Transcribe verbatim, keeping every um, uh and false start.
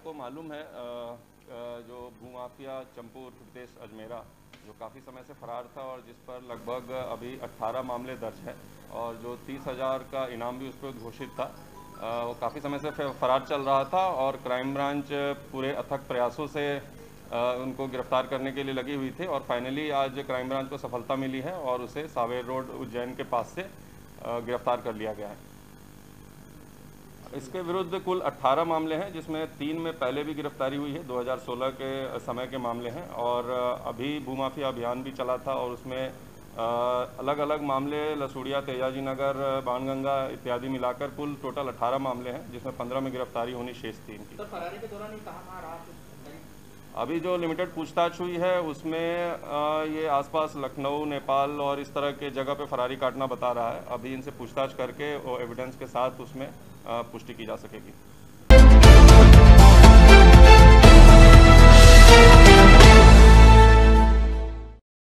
आपको मालूम है जो भूमाफिया चंपू उर्फ हितेश अजमेरा जो काफ़ी समय से फरार था और जिस पर लगभग अभी अट्ठारह मामले दर्ज हैं और जो तीस हज़ार का इनाम भी उस पर घोषित था, वो काफ़ी समय से फरार चल रहा था और क्राइम ब्रांच पूरे अथक प्रयासों से उनको गिरफ्तार करने के लिए लगी हुई थी और फाइनली आज क्राइम ब्रांच को सफलता मिली है और उसे सावेर रोड उज्जैन के पास से गिरफ्तार कर लिया गया है। इसके विरुद्ध कुल अट्ठारह मामले हैं, जिसमें तीन में पहले भी गिरफ्तारी हुई है, दो हज़ार सोलह के समय के मामले हैं और अभी भूमाफिया अभियान भी चला था और उसमें अलग अलग मामले लसूड़िया, तेजाजी नगर, बाणगंगा इत्यादि मिलाकर कुल टोटल अट्ठारह मामले हैं, जिसमें पंद्रह में गिरफ्तारी होनी शेष तीन की। तो फरारी के दौरान कहाँ कहाँ रहा? अभी जो लिमिटेड पूछताछ हुई है उसमें ये आसपास लखनऊ, नेपाल और इस तरह के जगह पे फरारी काटना बता रहा है। अभी इनसे पूछताछ करके वो एविडेंस के साथ उसमें पुष्टि की जा सकेगी।